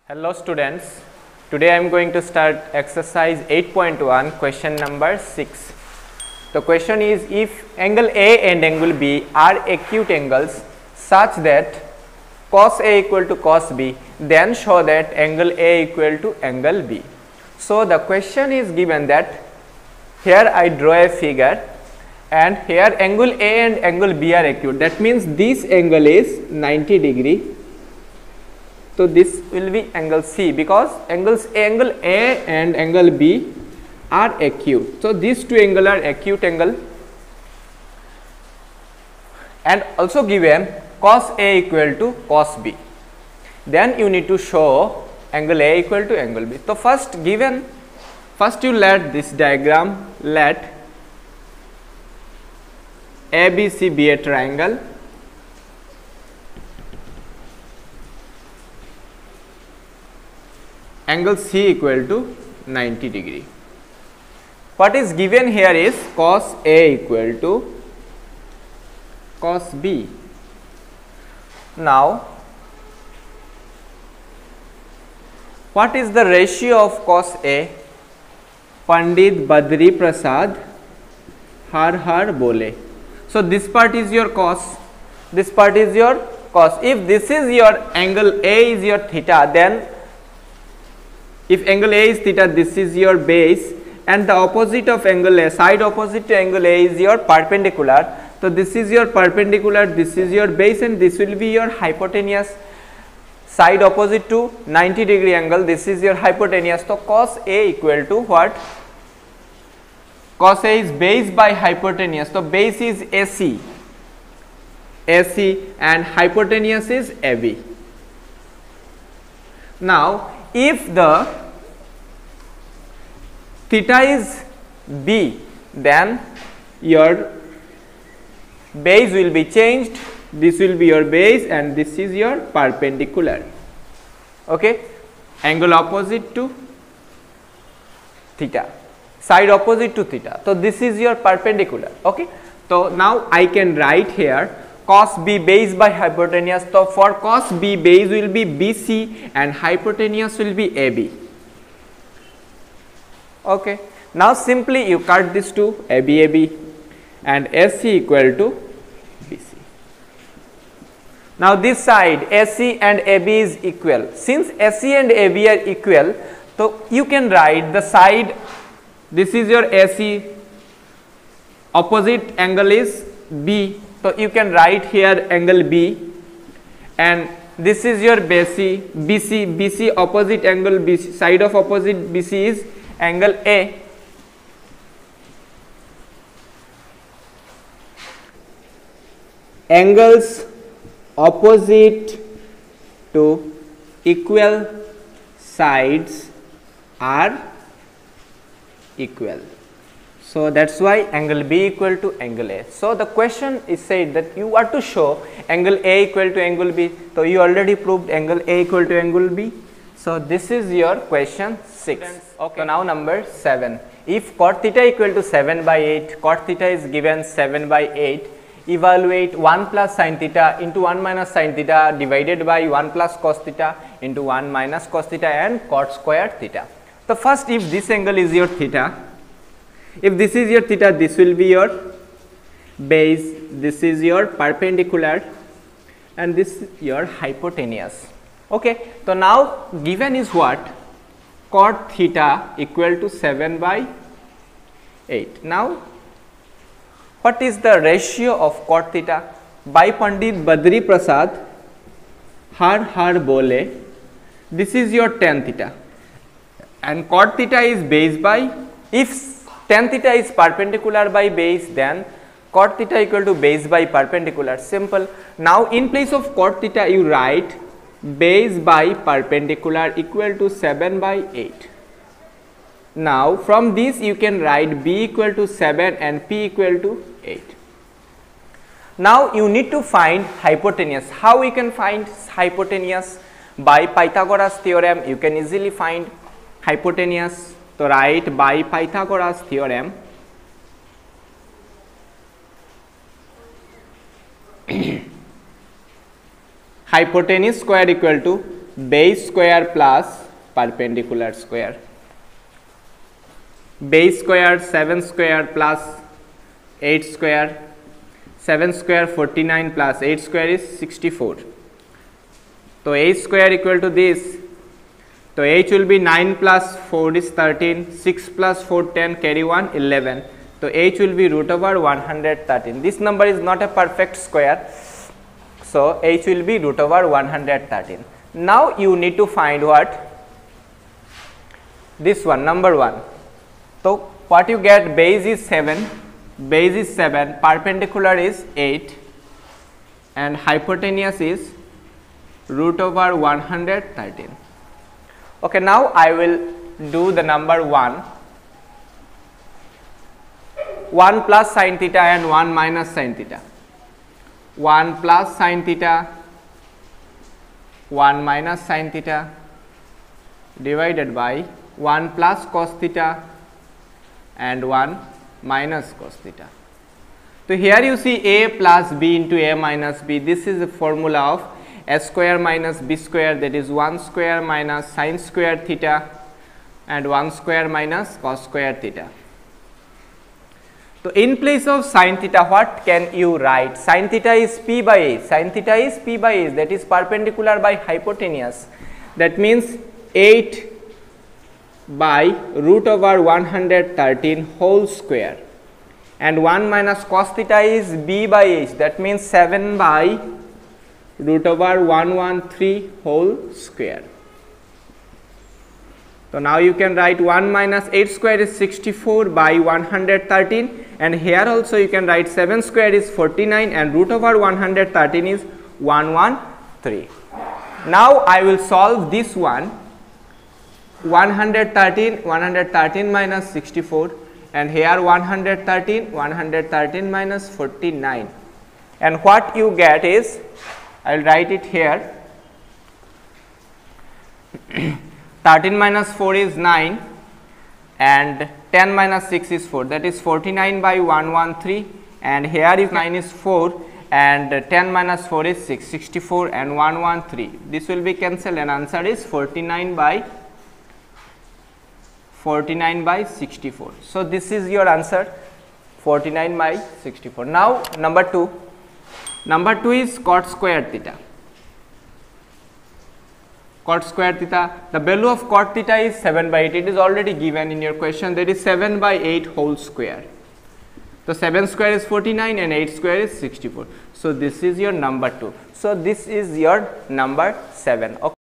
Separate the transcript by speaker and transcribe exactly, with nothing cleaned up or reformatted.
Speaker 1: Hello students, today I am going to start exercise eight point one, question number six. The question is, if angle A and angle B are acute angles such that cos A equal to cos B, then show that angle A equal to angle B. So the question is given that here I draw a figure and here angle A and angle B are acute. That means this angle is ninety degree. So this will be angle C, because angles angle A and angle B are acute. So these two angles are acute angle, and also given cos A equal to cos B. Then you need to show angle A equal to angle B. So first given, first you let this diagram, let A B C be a triangle. Angle C equal to ninety degree. What is given here is cos A equal to cos B. Now, what is the ratio of cos A? Pandit Badri Prasad har har bole. So this part is your cos, this part is your cos. If this is your angle A is your theta, then if angle A is theta, this is your base, and the opposite of angle A, side opposite to angle A is your perpendicular. So this is your perpendicular, this is your base, and this will be your hypotenuse. Side opposite to ninety degree angle, this is your hypotenuse. So cos A equal to what? Cos A is base by hypotenuse. So base is A C, A C, and hypotenuse is A B. Now, if the theta is B, then your base will be changed. This will be your base and this is your perpendicular. Okay, angle opposite to theta, side opposite to theta. So this is your perpendicular. Okay, so now I can write here cos B base by hypotenuse. So for cos B, base will be B C and hypotenuse will be A B. Okay, now simply you cut this two, A B A B, and A C equal to B C. Now this side A C and A B is equal. Since A C and A B are equal, so you can write the side, this is your A C, opposite angle is B. So you can write here angle B, and this is your B C, B C, B C opposite angle B C, side of opposite B C is angle A. Angles opposite to equal sides are equal. So that's why angle B equal to angle A. So the question is said that you are to show angle A equal to angle B. So you already proved angle A equal to angle B. So this is your question six. Okay. So now number seven. If cot theta equal to seven by eight, cot theta is given seven by eight, evaluate one plus sin theta into one minus sin theta divided by one plus cos theta into one minus cos theta and cot square theta. So first, if this angle is your theta, if this is your theta, this will be your base, this is your perpendicular, and this is your hypotenuse. Okay, so now given is what? Cot theta equal to seven by eight. Now, what is the ratio of cot theta? By Pandit Badri Prasad har har bole, this is your tan theta, and cot theta is base by, if tan theta is perpendicular by base, then cot theta equal to base by perpendicular. Simple. Now in place of cot theta you write base by perpendicular equal to seven by eight. Now from this you can write B equal to seven and P equal to eight. Now you need to find hypotenuse. How we can find hypotenuse? By Pythagoras theorem you can easily find hypotenuse. So write by Pythagoras theorem, hypotenuse square equal to base square plus perpendicular square. Base square seven square plus eight square, seven square forty-nine plus eight square is sixty-four. So h square equal to this. So h will be nine plus four is thirteen, six plus four ten, carry one, eleven. So h will be root over one hundred thirteen. This number is not a perfect square, so h will be root over one hundred thirteen. Now you need to find what? This one, number one. So what you get, base is seven, base is seven, perpendicular is eight, and hypotenuse is root over one hundred thirteen. Okay, now I will do the number one. one plus sin theta and one minus sin theta. one plus sin theta, one minus sin theta divided by one plus cos theta and one minus cos theta. So here you see a plus b into a minus b. This is the formula of a square minus b square, that is one square minus sin square theta and one square minus cos square theta. So in place of sin theta, what can you write? Sin theta is p by h. Sin theta is p by h, that is perpendicular by hypotenuse. That means eight by root over one hundred thirteen whole square, and one minus cos theta is b by h, that means seven by root over one hundred thirteen whole square. So now you can write one minus eight square is sixty-four by one hundred thirteen, and here also you can write seven square is forty-nine and root over one hundred thirteen is one hundred thirteen. Now I will solve this one. one hundred thirteen, one hundred thirteen minus sixty-four, and here one hundred thirteen, one hundred thirteen minus forty-nine, and what you get is, I will write it here, thirteen minus four is nine and ten minus six is four, that is forty-nine by one hundred thirteen, and here if nine is four and ten minus four is six, sixty-four and one hundred thirteen. This will be cancelled and answer is forty-nine by forty-nine by sixty-four. So this is your answer, forty-nine by sixty-four. Now number two. Number two is cot square theta. Cot square theta, the value of cot theta is seven by eight. It is already given in your question, that is seven by eight whole square. So seven square is forty-nine and eight square is sixty-four. So this is your number two. So this is your number seven. Okay.